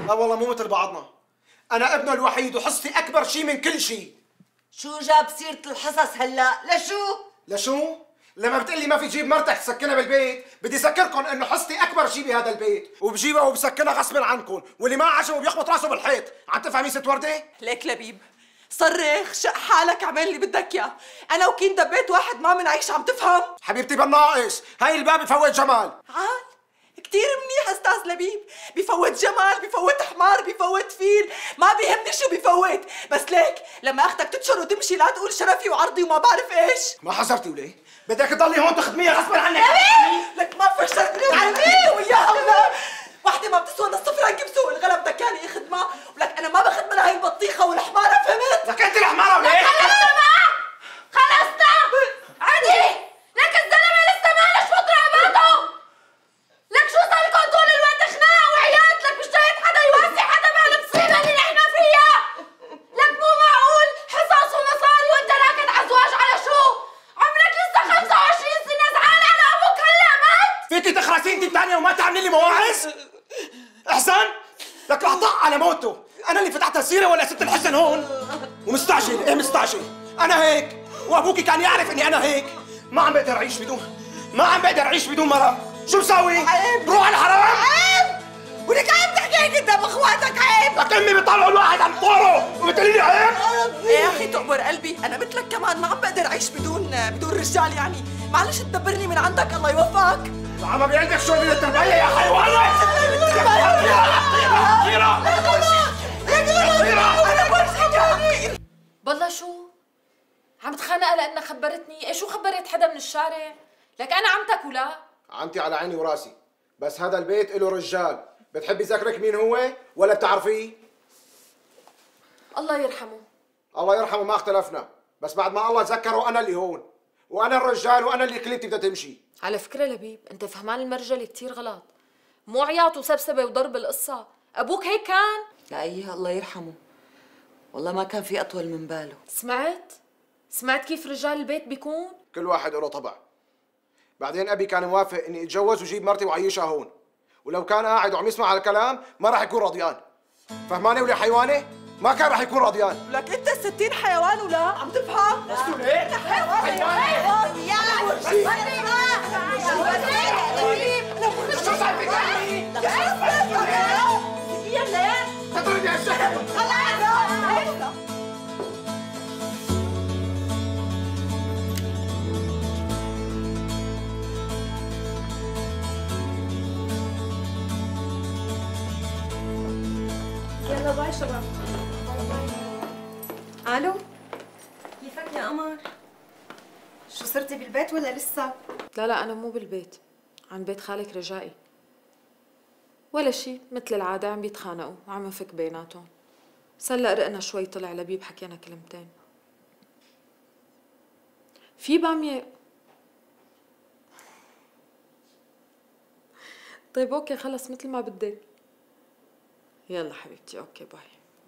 لا والله مو مثل بعضنا. انا ابنه الوحيد وحصتي اكبر شيء من كل شيء. شو جاب سيرة الحصص هلا؟ لشو؟ لشو؟ لما بتقلي ما في تجيب مرتك تسكنها بالبيت، بدي اذكركم انه حصتي اكبر شيء بهذا البيت، وبجيبها وبسكنها غصبا عنكم، واللي ما عجبه بيخبط راسه بالحيط، عم تفهمي ست وردة؟ ليك لبيب، صرخ شق حالك اعمل اللي بدك اياه، انا وكين دبيت واحد ما منعيش، عم تفهم؟ حبيبتي بالناقص، هاي الباب بفوت جمال. عال كتير منيح استاذ لبيب، بفوت جمال، بفوت حمار، بفوت فيل، ما بيهمني شو بفوت، بس ليك لما اختك تتشر وتمشي لا تقول شرفي وعرضي وما بعرف ايش. ما حذرتي وليه؟ بدك تضلي هون تخدميها غصبا عنك. لك ما فشلتني وعلمي وياها ولا وحده ما بتسوى نص فرنك بسوق الغلا بدك ياني يخدمها، ولك انا ما بخدم لهي البطيخه والحماره، فهمت؟ لك انت الحماره وليه؟ خلصنا عادي. لك الزلمه لسه مالش فطر عباطه. لك شو صار لكم طول الوقت خناقه وعياط؟ لك مش شايف حدا يواسي حدا بهالمصيبه اللي نحن فيها؟ لك مو معقول حصص ومصاري وانت راكد على زواج على شو؟ عمرك لسه 25 سنه زعلان على ابوك هلا مات؟ فيكي تخرسي انت الثانيه وما تعملي لي مواعظ؟ احسن؟ لك رح طق على موته، انا اللي فتحت السيره ولا ست الحسن هون؟ ومستعجل، ايه مستعجل؟ انا هيك، وابوكي كان يعرف اني انا هيك، ما عم بقدر اعيش بدون مرة، شو بساوي؟ عيب بروح على الحرام؟ عيب ولك عم تحكي هيك قدام اخواتك، عيب. لك امي بيطلعوا الواحد عم طوره وبتقولي لي عيب؟ يا اخي تقبر قلبي، انا مثلك كمان ما عم بقدر اعيش بدون رجال يعني، معلش تدبرني من عندك الله يوفقك. عم بيعندك شو من التربيه يا حيوانه؟ بالله شو؟ عم تخانق لأنها خبرتني؟ إيه شو خبرت حدا من الشارع؟ لك أنا عمتك ولا؟ عمتي على عيني وراسي، بس هذا البيت له رجال، بتحبي ذكرك مين هو ولا بتعرفيه؟ الله يرحمه. الله يرحمه ما اختلفنا، بس بعد ما الله ذكره انا اللي هون، وانا الرجال وانا اللي كلمتي بدها تمشي. على فكرة لبيب، أنت فهمان المرجلة كتير غلط. مو عياط وسبسبة وضرب القصة، أبوك هيك كان؟ لا ايها الله يرحمه، والله ما كان في اطول من باله. سمعت كيف رجال البيت بيكون؟ كل واحد له طبع. بعدين ابي كان موافق اني اتجوز وجيب مرتي وعيشها هون، ولو كان قاعد وعم يسمع على الكلام ما راح يكون رضيان. فهمانه ولا حيوانه؟ ما كان راح يكون رضيان. لك انت 60 حيوان ولا عم تفهم؟ شو ليه؟ انت حيوان شو صار فيك عمي؟ تضربي يا شيخ. يلا باي شباب. الو، كيفك يا قمر؟ شو صرتي بالبيت ولا لسه؟ لا أنا مو بالبيت، عن بيت خالك رجائي. ولا شي، مثل العادة عم بيتخانقوا وعم نفك بيناتهم. بس هلا رقنا شوي، طلع لبيب حكينا كلمتين. في بامية. طيب اوكي خلص مثل ما بدك. يلا حبيبتي اوكي باي.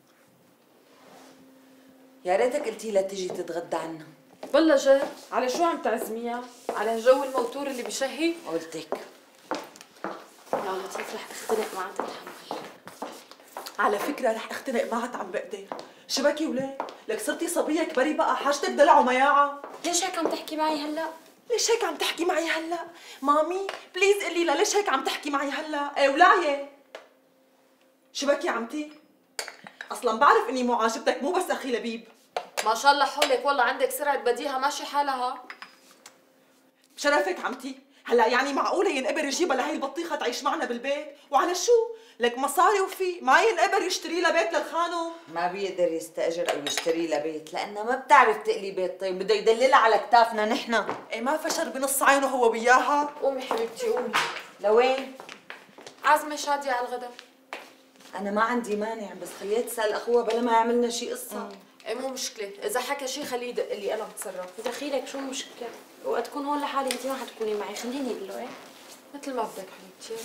يا ريتك قلتي لها تجي تتغدى عنا. والله جد؟ على شو عم تعزميها؟ على جو الموتور اللي بشهي؟ قلتك. يا لطيف رح اختنق معها تتحمل. على فكرة رح اختنق معها عم بقدر. شبكي وليه؟ لك صرتي صبية كبري بقى، حاجتك دلع ومياعة. ليش هيك عم تحكي معي هلا؟ ليش هيك عم تحكي معي هلا؟ مامي بليز قلي لها ليش هيك عم تحكي معي هلا؟ ايه ولاعية. شبكي عمتي؟ اصلا بعرف اني مو عاجبتك، مو بس اخي لبيب. ما شاء الله حولك، والله عندك سرعة بديهة ماشي حالها. بشرفك عمتي، هلا يعني معقولة ينقبر يجيبها لهي البطيخة تعيش معنا بالبيت؟ وعلى شو؟ لك مصاري وفي، ما ينقبر يشتري لها بيت للخانم؟ ما بيقدر يستأجر او يشتري لها بيت لأنها ما بتعرف تقلي بيت، طيب بده يدللها على كتافنا نحن. ايه ما فشر بنص عينه هو وياها؟ قومي حبيبتي قومي. لوين؟ عازمة شادية على الغدا. أنا ما عندي مانع، بس خليها تسأل أخوها بلا ما يعملنا شي قصة. ايه مو مشكلة، إذا حكى شي خليه يدق لي أنا بتصرف. دخيلك شو المشكلة؟ وقت تكون هون لحالي انت ما حتكوني معي، خليني اقول له ايه؟ مثل ما بدك حبيبتي.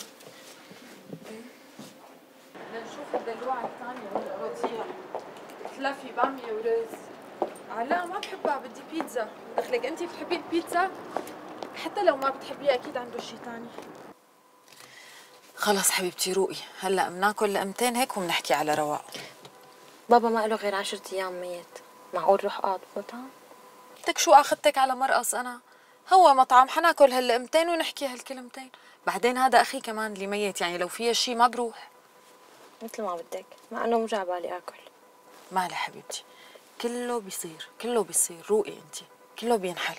بدنا نشوف الدلوعة الثانية ولا وضيع. تلافي بامية ورز. لا ما بحبها، بدي بيتزا. دخلك أنت بتحبي البيتزا؟ حتى لو ما بتحبيها أكيد عنده شي ثاني. خلص حبيبتي روقي، هلا بناكل لقمتين هيك وبنحكي على رواق. بابا ما له غير 10 ايام ميت، معقول روح اقعد بمطعم؟ لك شو اخذتك على مرقص انا؟ هو مطعم حناكل هاللقمتين ونحكي هالكلمتين، بعدين هذا اخي كمان اللي ميت، يعني لو فيها شيء ما بروح. مثل ما بدك، مع انه مو جاي بالي اكل. مالي حبيبتي، كله بيصير كله بيصير، روقي انت، كله بينحل.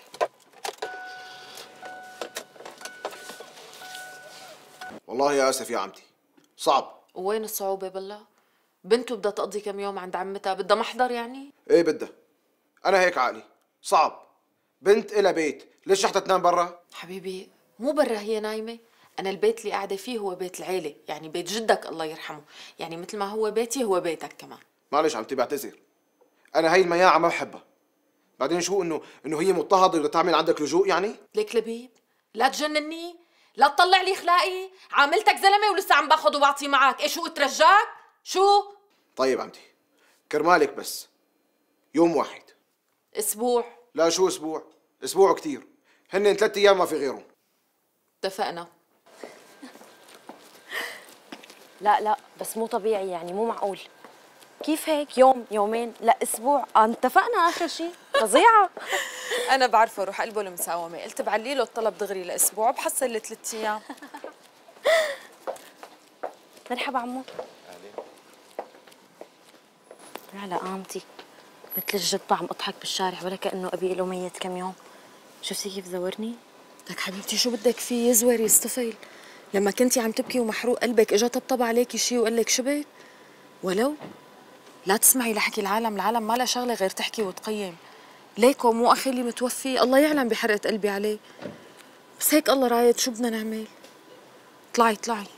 والله يا اسف يا عمتي، صعب. وين الصعوبة بالله؟ بنته بدها تقضي كم يوم عند عمتها، بدها محضر يعني؟ ايه بدها. انا هيك عقلي، صعب. بنت إلها بيت، ليش حتى تنام برا؟ حبيبي مو برا هي نايمة، أنا البيت اللي قاعدة فيه هو بيت العيلة، يعني بيت جدك الله يرحمه، يعني مثل ما هو بيتي هو بيتك كمان. معلش عمتي بعتذر، انا هاي المياعة ما بحبها. بعدين شو انه هي مضطهدة بدها تعمل عندك لجوء يعني؟ ليك لبيب، لا تجنني، لا تطلع لي خلاقي، عاملتك زلمة ولسه عم باخذ وبعطي معك، ايه شو اترجاك؟ شو؟ طيب عمتي، كرمالك بس يوم واحد. اسبوع. لا شو اسبوع؟ اسبوع كتير، هن 3 ايام ما في غيرهم. اتفقنا. لا بس مو طبيعي، يعني مو معقول. كيف هيك يوم يومين لا اسبوع؟ اتفقنا اخر شيء. فظيعه. أنا بعرفه روح قلبه المساومة، قلت بعلي له الطلب دغري لأسبوع بحصل لي 3 أيام. مرحبا عمو. لا قامتي مثل الجبة عم اضحك بالشارع ولا كأنه أبي له ميت كم يوم. شفتي كيف زورني؟ لك حبيبتي شو بدك فيه، يزور يصطفل. لما كنتي عم تبكي ومحروق قلبك اجا طبطب عليكي شي وقال لك شبك؟ ولو لا تسمعي لحكي العالم ما لها شغله غير تحكي وتقيم. ليكو مو اخي اللي متوفي، الله يعلم بحرقه قلبي عليه، بس هيك الله رايد شو بدنا نعمل. طلعي